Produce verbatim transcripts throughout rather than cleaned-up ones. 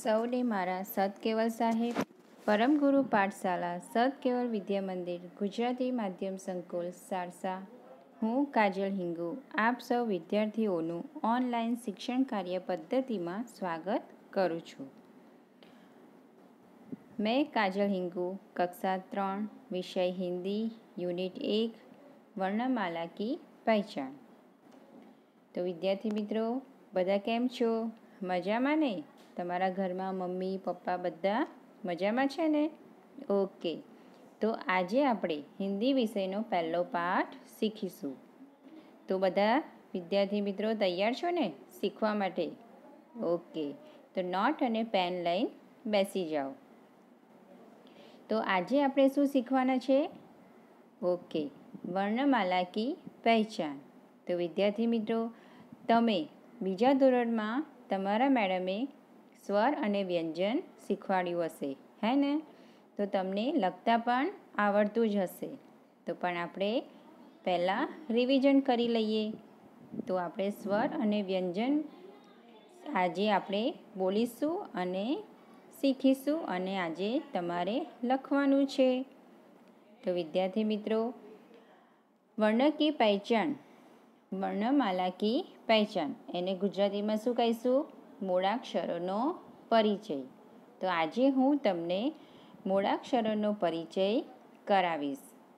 સૌને મારા સતકેવલ સાહેબ પરમ ગુરુ પાઠશાલા સતકેવલ વિદ્યા મંદિર ગુજરાતી માધ્યમ સંકુલ સારસા હું કાજલ હિંગુ આપ સૌ વિદ્યાર્થીઓનું ઓનલાઈન શિક્ષણ કાર્ય પદ્ધતિમાં સ્વાગત કરું છું। मैं काजल हिंगू कक्षा त्रण विषय हिंदी यूनिट एक वर्णमाला की पहचान। तो विद्यार्थी मित्रों बधा केम छो? मजामां ने? तमारा घरमां मम्मी पप्पा बधा मजामां छे ने? ओके, तो आजे आपणे हिंदी विषयनो पहलो पाठ शीखीशुं। तो बधा विद्यार्थी मित्रों तैयार छो ने शीखवा माटे? ओके, तो नोट अने पेन लईने बेसी जाओ। तो आजे आपणे शुं शीखवाना छे? ओके, वर्णमाला की पहचान। तो विद्यार्थी मित्रों तमे बीजा धोरणमां तमारा मेडमे स्वर अने व्यंजन शीखवाड्युं हशे, है ने? तो तमने लखता पण आवडतुं ज हशे। तो पण आपणे पहेला रिविजन करी लईए। तो आपणे स्वर अने व्यंजन आजे आपणे बोलीशुं अने शीखीशुं अने आजे तमारे लखवानुं छे। तो विद्यार्थी मित्रों वर्ण की पहचान, वर्णमाला की पहचान एने गुजरातीमां शुं कहीशुं? मूळाक्षरोनो परिचय। तो आजे हूँ तमने मूळाक्षरोनो परिचय करावीश।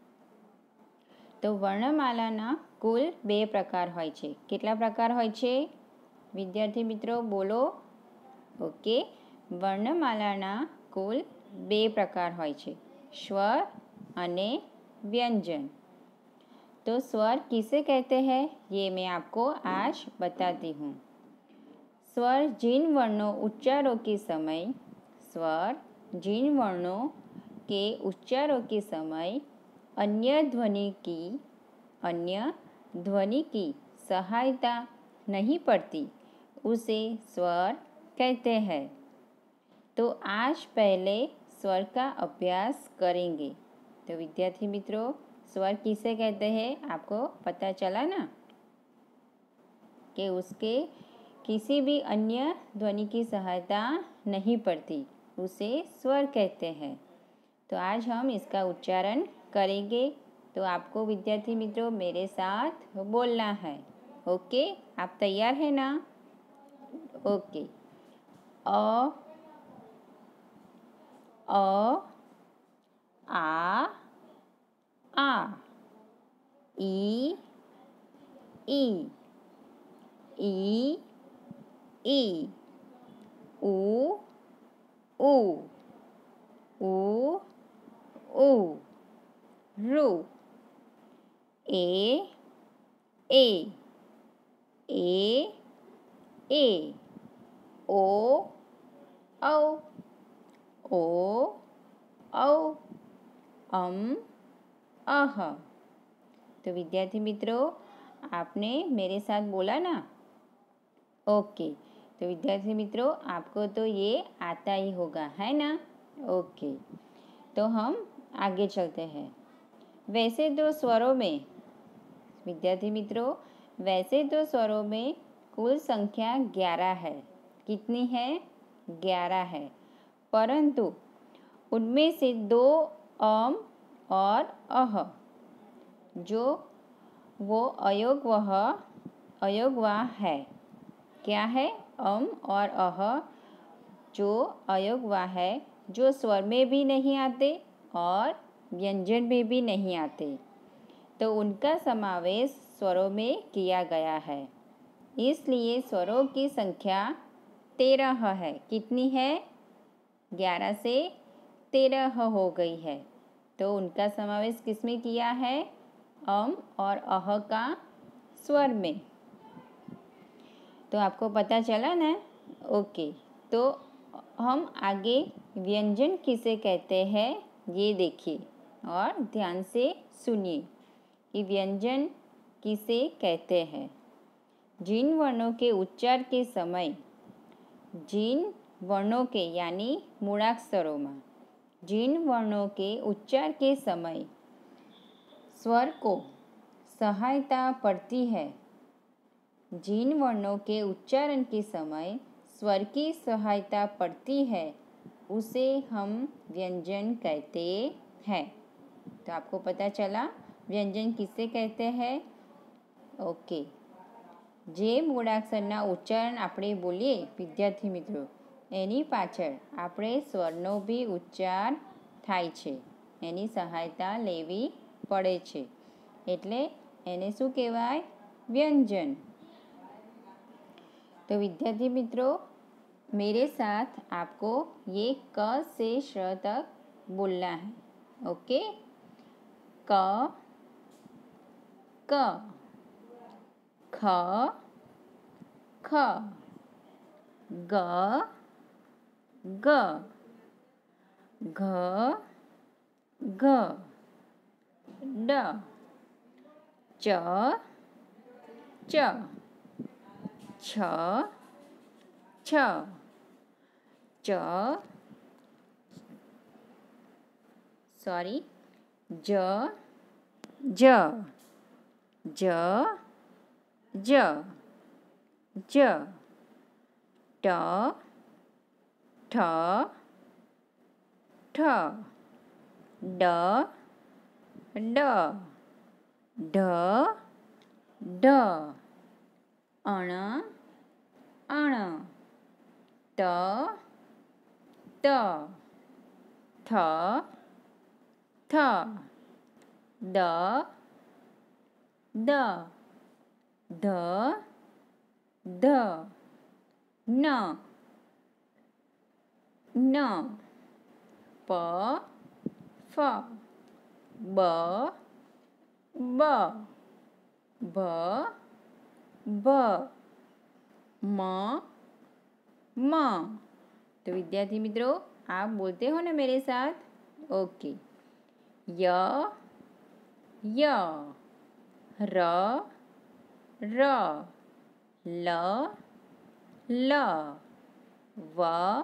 तो वर्णमालाना कुल बे प्रकार होय छे। केटला प्रकार होय छे विद्यार्थी मित्रों बोलो? ओके, वर्णमालाना कुल बे प्रकार होय छे, स्वर अने व्यंजन। तो स्वर किसे कहते हैं ये मैं आपको आज बताती हूँ। स्वर जिन वर्णों उच्चारों के समय स्वर जिन वर्णों के उच्चारों के समय अन्य ध्वनि की अन्य ध्वनि की सहायता नहीं पड़ती उसे स्वर कहते हैं। तो आज पहले स्वर का अभ्यास करेंगे। तो विद्यार्थी मित्रों स्वर किसे कहते हैं आपको पता चला ना, कि उसके किसी भी अन्य ध्वनि की सहायता नहीं पड़ती उसे स्वर कहते हैं। तो आज हम इसका उच्चारण करेंगे। तो आपको विद्यार्थी मित्रों मेरे साथ बोलना है। ओके, आप तैयार हैं ना? ओके, अ अ आ आ ई ई ई ई उ उ उ उ रू ए ए ए ए ओ औ ओ औ अम अह। तो विद्यार्थी मित्रों आपने मेरे साथ बोला ना? ओके, तो विद्यार्थी मित्रों आपको तो ये आता ही होगा, है ना? ओके, तो हम आगे चलते हैं। वैसे तो स्वरों में विद्यार्थी मित्रों वैसे तो स्वरों में कुल संख्या ग्यारह है। कितनी है? ग्यारह है, परंतु उनमें से दो अम और अह जो वो अयोगवह अयोगवाह है। क्या है? अम और अह जो अयोगवाह है, जो स्वर में भी नहीं आते और व्यंजन में भी नहीं आते, तो उनका समावेश स्वरों में किया गया है। इसलिए स्वरों की संख्या तेरह है। कितनी है? ग्यारह से तेरह हो गई है। तो उनका समावेश किसमें किया है? अम और अह का स्वर में। तो आपको पता चला ना? ओके, तो हम आगे व्यंजन किसे कहते हैं ये देखिए और ध्यान से सुनिए कि व्यंजन किसे कहते हैं। जिन वर्णों के उच्चार के समय जिन वर्णों के यानी मूळाक्षरों में जिन वर्णों के उच्चार के समय स्वर को सहायता पड़ती है जिन वर्णों के उच्चारण के समय स्वर की सहायता पड़ती है उसे हम व्यंजन कहते हैं। तो आपको पता चला व्यंजन किसे कहते हैं। ओके, જે મૂળાક્ષરના ઉચ્ચારણ આપણે બોલીએ વિદ્યાર્થી મિત્રો, એની પાછળ આપણે સ્વરનો બી ઉચ્ચાર થાય છે, એની સહાયતા લેવી પડે છે, એટલે એને શું કહેવાય? व्यंजन। तो विद्यार्थी मित्रों, मेरे साथ आपको ये क से श तक बोलना है। ओके, क क ख ख ग ग घ घ ड च च छ छ च सॉरी ज ज ज ज ज ट ठ ठ ड ड ढ ढ अण अण त त थ थ द द ध ध न न प फ ब ब भ भ म म। तो विद्यार्थी मित्रों, आप बोलते हो ना मेरे साथ। ओके, य य र र ल ल व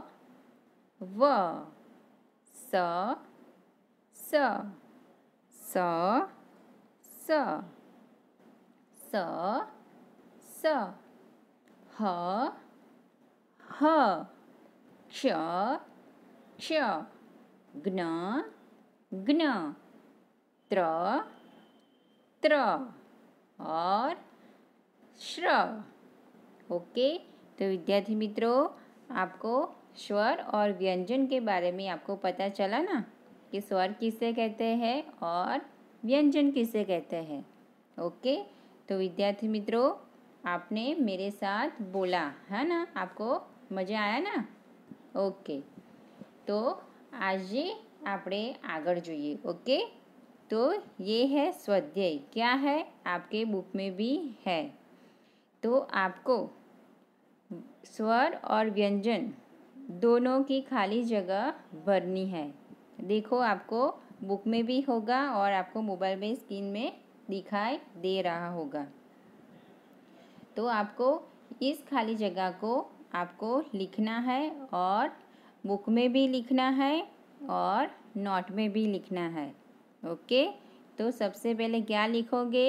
व स स स स स स ह ह क्ष क्ष ज्ञ ज्ञ त्र त्र और श्र। ओके, तो विद्यार्थी मित्रों, आपको स्वर और व्यंजन के बारे में आपको पता चला ना कि स्वर किसे कहते हैं और व्यंजन किसे कहते हैं। ओके, तो विद्यार्थी मित्रों, आपने मेरे साथ बोला है ना, आपको मज़ा आया ना। ओके, तो आज આપણે આગળ જોઈએ। ओके, तो ये है स्वाध्याय। क्या है? आपके बुक में भी है। तो आपको स्वर और व्यंजन दोनों की खाली जगह भरनी है। देखो, आपको बुक में भी होगा और आपको मोबाइल में स्क्रीन में दिखाई दे रहा होगा। तो आपको इस खाली जगह को आपको लिखना है और बुक में भी लिखना है और नोट में भी लिखना है। ओके, तो सबसे पहले क्या लिखोगे?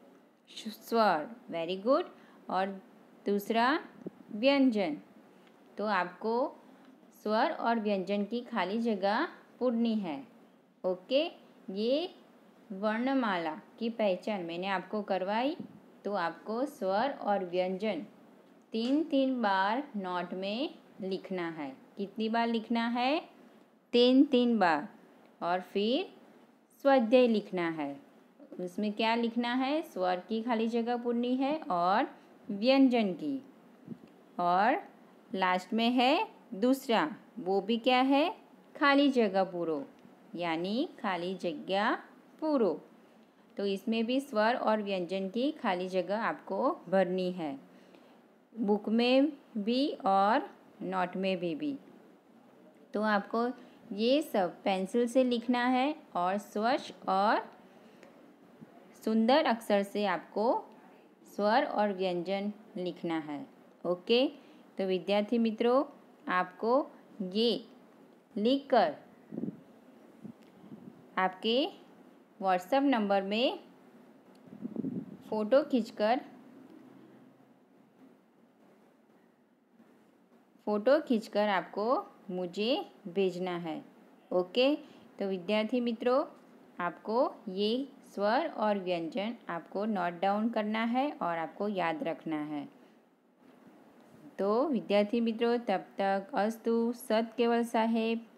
स्वर, वेरी गुड। और दूसरा व्यंजन। तो आपको स्वर और व्यंजन की खाली जगह पूरनी है। ओके, ये वर्णमाला की पहचान मैंने आपको करवाई। तो आपको स्वर और व्यंजन तीन तीन बार नोट में लिखना है। कितनी बार लिखना है? तीन तीन बार। और फिर स्वाध्याय लिखना है। उसमें क्या लिखना है? स्वर की खाली जगह पूरनी है और व्यंजन की। और लास्ट में है दूसरा, वो भी क्या है? खाली जगह पूरो, यानी खाली जगह पूरो। तो इसमें भी स्वर और व्यंजन की खाली जगह आपको भरनी है, बुक में भी और नोट में भी भी। तो आपको ये सब पेंसिल से लिखना है और स्वच्छ और सुंदर अक्षर से आपको स्वर और व्यंजन लिखना है। ओके, तो विद्यार्थी मित्रों, आपको ये लिखकर आपके व्हाट्सएप नंबर में फ़ोटो खींचकर फ़ोटो खींचकर आपको मुझे भेजना है। ओके, तो विद्यार्थी मित्रों, आपको ये स्वर और व्यंजन आपको नोट डाउन करना है और आपको याद रखना है। तो विद्यार्थी मित्रों, तब तक अस्तु। सत केवल साहेब।